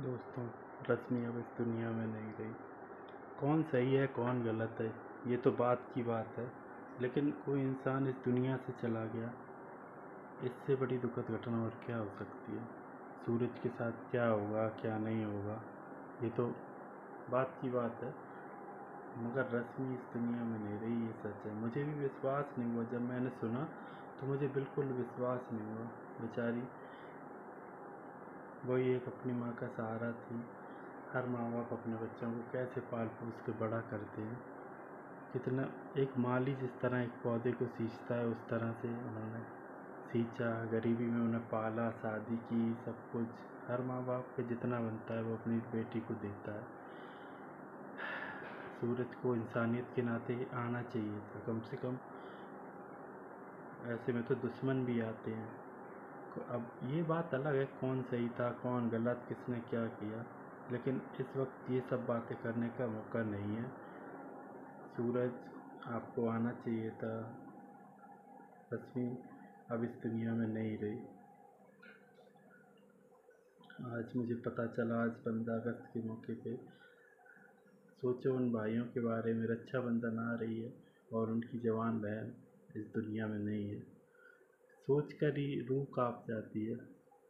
दोस्तों, रश्मि अब इस दुनिया में नहीं रही। कौन सही है कौन गलत है ये तो बात की बात है, लेकिन कोई इंसान इस दुनिया से चला गया, इससे बड़ी दुखद घटना और क्या हो सकती है। सूरज के साथ क्या होगा क्या नहीं होगा ये तो बात की बात है, मगर रश्मि इस दुनिया में नहीं रही, ये सच है। मुझे भी विश्वास नहीं हुआ, जब मैंने सुना तो मुझे बिल्कुल विश्वास नहीं हुआ। बेचारी वही एक अपनी माँ का सहारा थी। हर माँ बाप अपने बच्चों को कैसे पाल पोस के बड़ा करते हैं, कितना एक माली जिस तरह एक पौधे को सींचता है उस तरह से उन्होंने सींचा, गरीबी में उन्हें पाला, शादी की, सब कुछ हर माँ बाप पे जितना बनता है वो अपनी बेटी को देता है। सूरज को इंसानियत के नाते आना चाहिए था कम से कम। ऐसे में तो दुश्मन भी आते हैं। अब ये बात अलग है कौन सही था कौन गलत, किसने क्या किया, लेकिन इस वक्त ये सब बातें करने का मौका नहीं है। सूरज आपको आना चाहिए था। रश्मि अब इस दुनिया में नहीं रही। आज मुझे पता चला, आज 15 अगस्त के मौके पे सोचो उन भाइयों के बारे में। रक्षाबंधन आ रही है और उनकी जवान बहन इस दुनिया में नहीं है। सोच कर ही रूह कांप जाती है।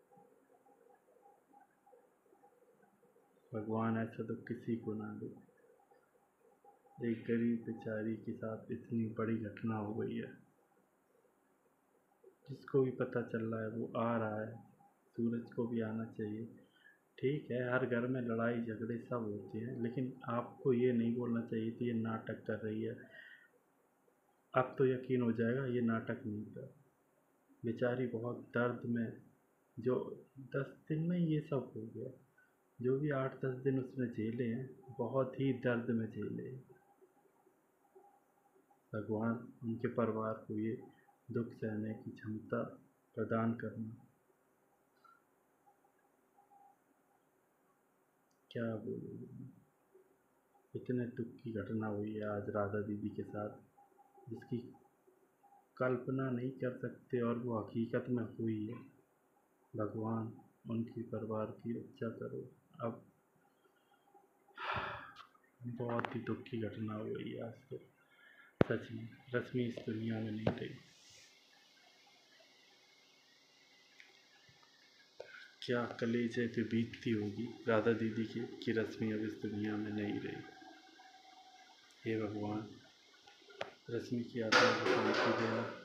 भगवान ऐसा तो किसी को ना दे। एक गरीब बेचारी के साथ इतनी बड़ी घटना हो गई है। जिसको भी पता चल रहा है वो आ रहा है। सूरज को भी आना चाहिए। ठीक है, हर घर में लड़ाई झगड़े सब होते हैं, लेकिन आपको ये नहीं बोलना चाहिए कि ये नाटक कर रही है। अब तो यकीन हो जाएगा ये नाटक नहीं था। बेचारी बहुत दर्द में, जो 10 दिन में ये सब हो गया, जो भी 8-10 दिन उसने झेले हैं बहुत ही दर्द में झेले हैं। भगवान उनके परिवार को ये दुख सहने की क्षमता प्रदान करना। क्या बोलूँ, इतने दुख की घटना हुई है आज राधा दीदी के साथ, जिसकी कल्पना नहीं कर सकते और वो हकीकत में हुई है। भगवान उनके परिवार की रक्षा करो। अब बहुत ही दुख की घटना हो गई है आज तो। सच में रश्मि इस दुनिया में नहीं रही। क्या कलेजे पे बीतती होगी राधा दीदी की कि रश्मि अब इस दुनिया में नहीं रही। हे भगवान, रश्मि की आत्मा को शांति देना।